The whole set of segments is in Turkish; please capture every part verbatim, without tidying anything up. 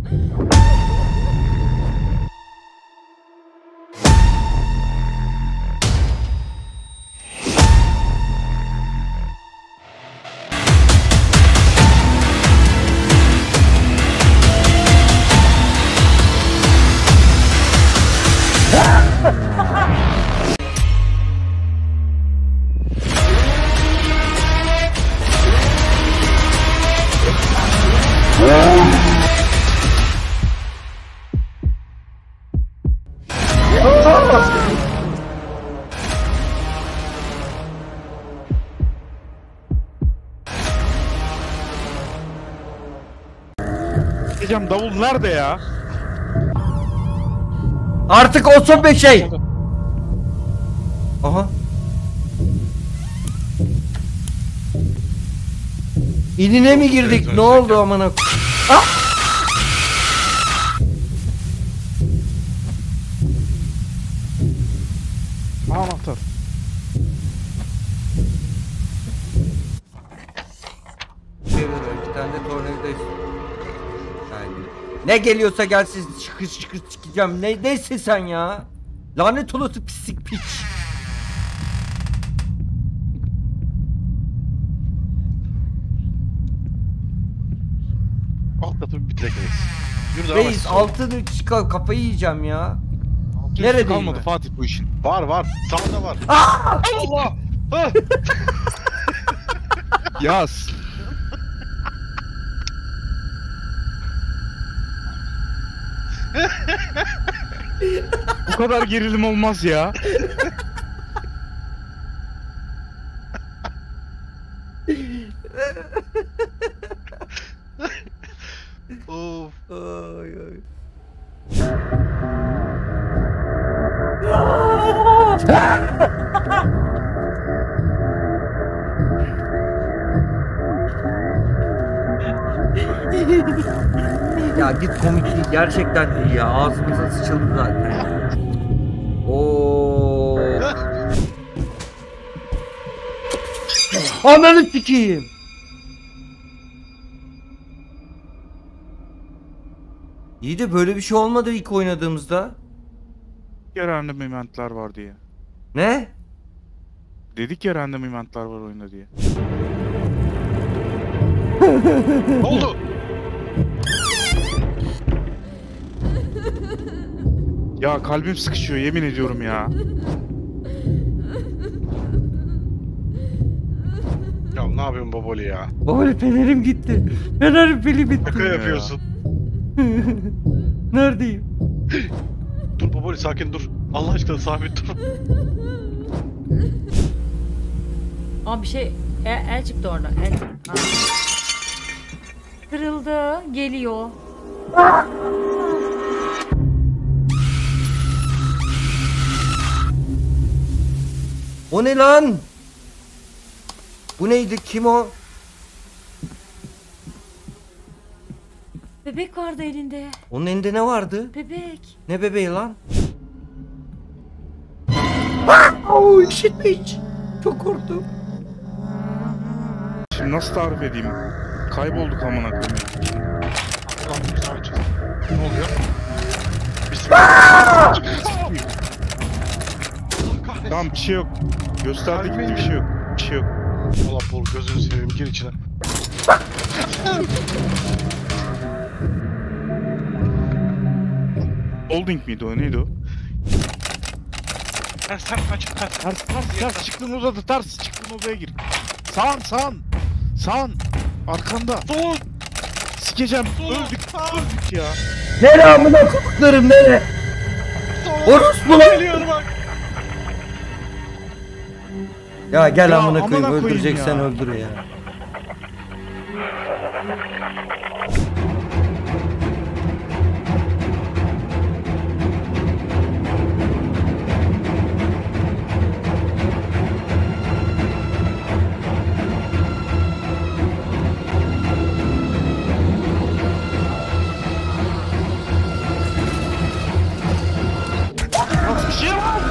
Hocam davul nerede ya? Artık olsun bir şey. Aha. İnine mi girdik? Ne oldu amına? Ah! Anahtar. İki tane de tornavidayız. Yani ne geliyorsa gelsin, çıkır çıkır çıkacağım. Ne neyse sen ya. Lanet olası pislik piç. Alt katı bitirek reis. Yürü Reis altını çıkar, kafayı yiyeceğim ya. Altı Nerede kalmadı mi? Fatih bu işin. Var var. Sağda var. Aa! Allah! Yaz. Bu kadar gerilim olmaz ya. Of. Ay ay. Ya git, komik değil gerçekten değil ya, ağzımıza sıçıldı zaten. Oo. Ananı sikeyim. İyi de böyle bir şey olmadı ilk oynadığımızda. Ya random eventler var diye. Ne? Dedik ya random eventler var oyunda diye. Ne oldu? Ya kalbim sıkışıyor yemin ediyorum ya. Ya ne yapıyorsun Baboli ya? Babali fenerim gitti. Fenerim pili bitti. Şaka yapıyorsun. Neredeyim? Dur Baboli, sakin dur. Allah aşkına sabit dur. Aa bir şey el, el çıktı orada. El. Ha. Kırıldı, geliyor. O ne lan? Bu neydi? Kim o? Bebek vardı elinde. Onun elinde ne vardı? Bebek. Ne bebeği lan? Oh işitmiş. Çok korktum. Şimdi nasıl tarif edeyim? Kaybolduk amına koyayım. Allah'ım müsaade. Ne oluyor? Tamam bir şey yok. Gösterdi gitti bir şey yok. Bir şey yok. Allah bol gözünü seveyim, gir içine. Holding miydi o, neydi o? Ters ters kaç ters. Ters ters ters çıktın uzadı, ters çıktın odaya gir. Sağın sağın. Sağın. Arkanda. Dur. Sikeceğim. Öldük. Öldük ya. Nere amına koklarım nere? Orospu lan. Geliyor bak. Ya gel Ya amına amına koyayım, koyayım öldüreceksen ya. öldür ya. Bir şey var.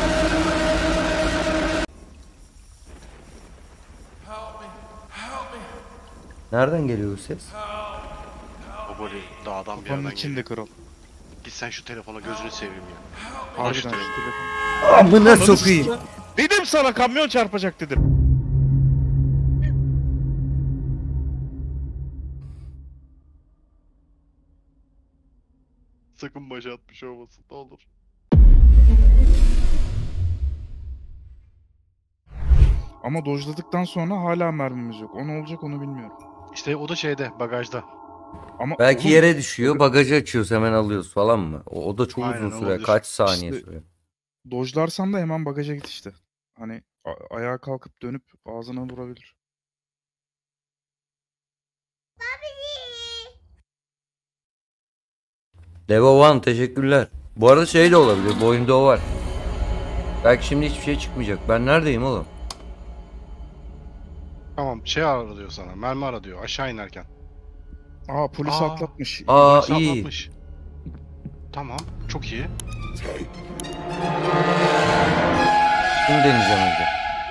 Help me! Help me! Nereden geliyor bu ses? Baboli dağdan bir Kafanın yerden içinde geliyor. kral. Git sen şu telefona gözünü seveyim ya. Aç Harbiden şu şu telefonu. telefon. Amına Ananı sokayım. s- Dedim sana kamyon çarpacak dedim. Sakın başa at bir şey olmasın ne olur. Ama dojladıktan sonra hala mermimiz yok. O ne olacak onu bilmiyorum. İşte o da şeyde bagajda. Ama Belki oğlum, yere düşüyor, bagajı açıyoruz hemen alıyoruz falan mı? O, o da çok Aynen, uzun sürer. olabilir. Kaç saniye İşte- sürer? dojlarsan da hemen bagaja git işte. Hani a- ayağa kalkıp dönüp ağzına vurabilir. Devo One teşekkürler. Bu arada şey de olabilir. Bu oyunda o var. Belki şimdi hiçbir şey çıkmayacak. Ben neredeyim oğlum? Tamam şey ara diyor sana. Mermi ara diyor aşağı inerken. Aa polis Aa. atlatmış. Aa Polis iyi. atlatmış. Tamam çok iyi. Bunu deneyeceğim önce.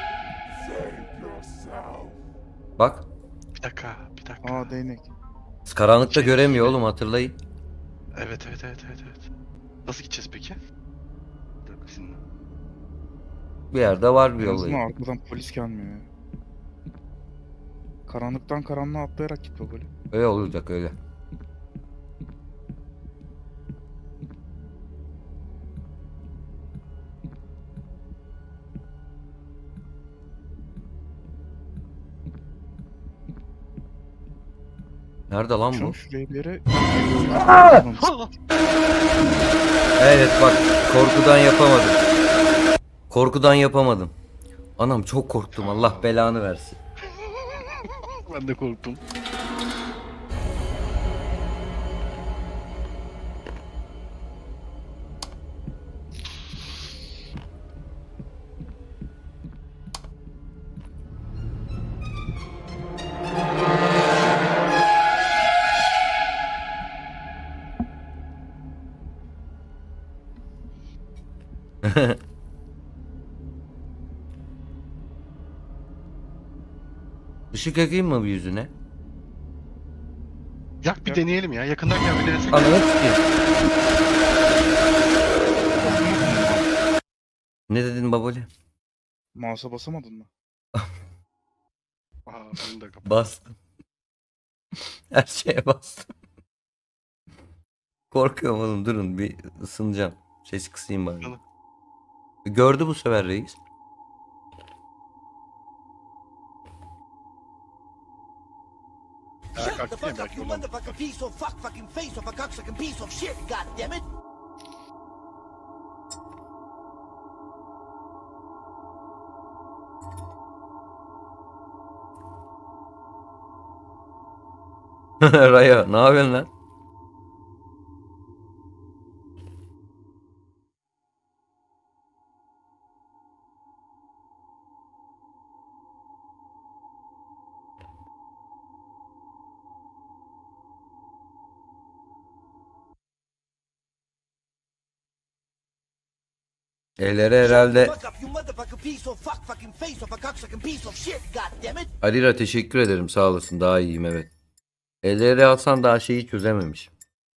Bak. Bir dakika bir dakika. Aa değnek. Karanlıkta Şey- göremiyor oğlum hatırlayın. Evet evet evet evet evet. Nasıl gideceğiz peki? Bir dakika şimdi. Bir yerde var bir En azından yolu. arkadan polis gelmiyor ya. Karanlıktan karanlığa atlayarak git böyle. Öyle olacak öyle. Nerede lan Şu bu? şuraya bir yere... Evet bak korkudan yapamadım. Korkudan yapamadım. Anam çok korktum Allah belanı versin. Ben de korktum. Işık yakayım mı bir yüzüne? Yak bir deneyelim ya. Yakından gel bir denesek. Ananı sikeyim. Ne dedin baboli? Mouse'a basamadın mı? Aa, bunu da kapat. Bastım. Her şeye bastım. Korkuyorum oğlum durun bir ısınacağım. Ses kısayım bari. Tamam. Gördü bu sefer reis. Ya, Shut kalk the diyeyim fuck up, belki you ondan. motherfucking piece of fuck fucking face of a cocksucking piece of shit, god damn it! Raya ne yapıyorsun lan? Elleri herhalde. Fuck up, you motherfucking piece of fuck fucking face of a cocksucking piece of shit, god damn it! Alira teşekkür ederim sağ olasın daha iyiyim evet. Elleri alsan daha şeyi çözememiş.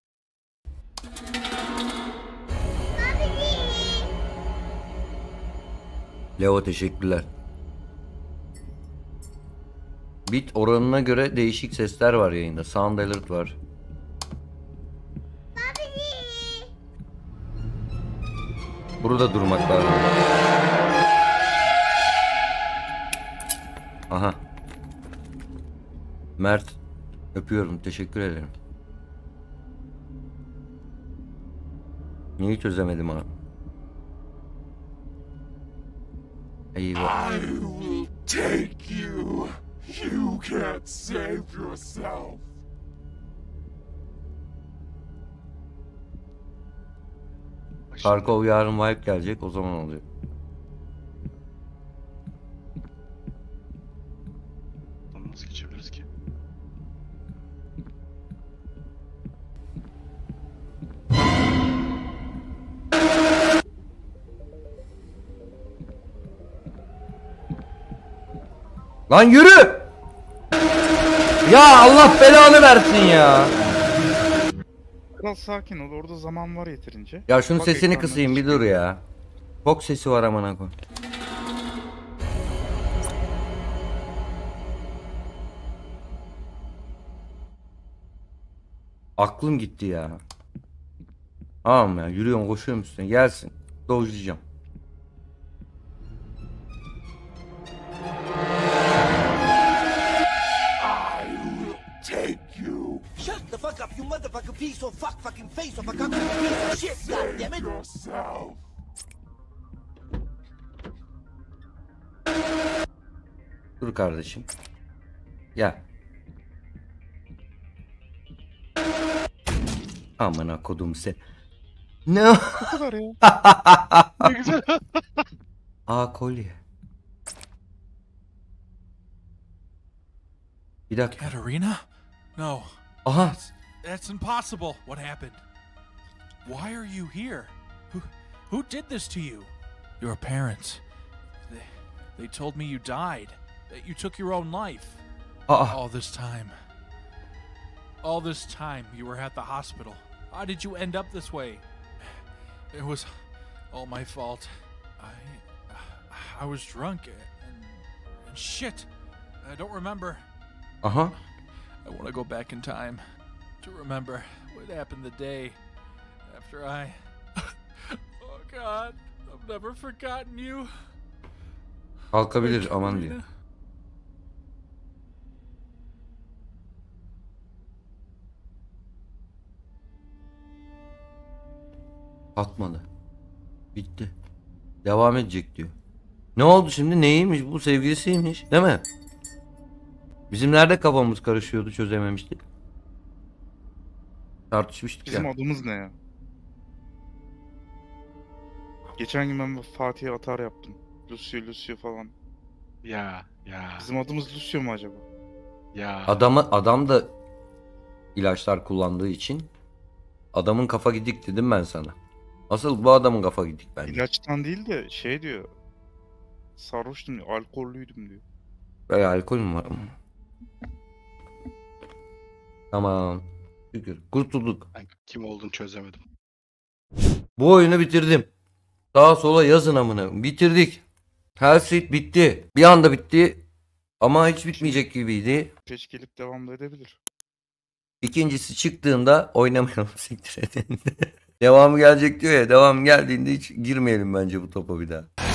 Leo teşekkürler. Bit oranına göre değişik sesler var yayında. Sound alert var. Burada durmak lazım. Aha. Mert öpüyorum teşekkür ederim. Neyi çözemedim abi? Eyvah. I will take you. You can't save yourself. Bak şimdi. Tarkov yarın wipe gelecek o zaman oluyor. Tamam, nasıl geçebiliriz ki? Lan yürü! Ya Allah belanı versin ya. Kral sakin ol, orada zaman var yeterince. Ya şunun Bak sesini ekrandan kısayım bir çıkıyor. dur ya. Çok sesi var amına koy. Aklım gitti ya. Tamam ya, yürüyorum koşuyorum üstüne gelsin. Dojlayacağım. I will take you. Shut the fuck up, you motherfucking piece of fuck fucking face of a cocksucking piece of shit, Save goddammit. yourself. Dur kardeşim. Gel. Amına kodum sen. Ne? Bu kadar ya. Ne güzel. Aa kolye. Bir dakika. Katerina? No, Aha. that's impossible. What happened? Why are you here? Who, who did this to you? Your parents. They, they told me you died. That you took your own life. Aa. All this time. All this time you were at the hospital. How did you end up this way? It was all my fault. I I was drunk and, and shit. I don't remember. Aha. I want to go back in time to remember what happened the day after I. Oh God, I've never forgotten you. Kalkabilir aman diyor. Katerina. Kalkmadı. Bitti. Devam edecek diyor. Ne oldu şimdi? Neymiş bu? Sevgilisiymiş. Değil mi? Bizim nerede kafamız karışıyordu, çözememiştik. Tartışmıştık Bizim ya. adımız ne ya? Geçen gün ben Fatih'e atar yaptım. Lucio Lucio falan. Ya ya Bizim adımız Lucio mu acaba? ya. Adamı adam da ilaçlar kullandığı için adamın kafa gidik dedim ben sana. Asıl bu adamın kafa gidik bence. İlaçtan değil de şey diyor. Sarhoştum diyor, alkollüydüm diyor. Veya alkol mü var? Tamam. Şükür. Kurtulduk. Ben kim olduğunu çözemedim. Bu oyunu bitirdim. Sağa sola yazın amına. Bitirdik. Hellsweet bitti. Bir anda bitti. Ama hiç bitmeyecek gibiydi. Peş gelip devam da edebilir. İkincisi çıktığında oynamayalım, siktir edin. Devamı gelecek diyor ya. Devam geldiğinde hiç girmeyelim bence bu topa bir daha.